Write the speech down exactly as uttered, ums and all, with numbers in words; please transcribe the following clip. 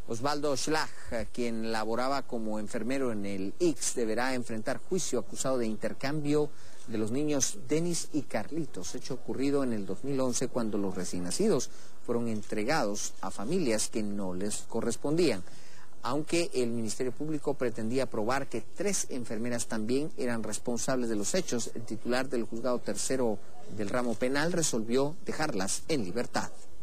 Osvaldo Schlag, quien laboraba como enfermero en el I C S, deberá enfrentar juicio acusado de intercambio de los niños Denis y Carlitos, hecho ocurrido en el dos mil once cuando los recién nacidos fueron entregados a familias que no les correspondían. Aunque el Ministerio Público pretendía probar que tres enfermeras también eran responsables de los hechos, el titular del juzgado tercero del ramo penal resolvió dejarlas en libertad.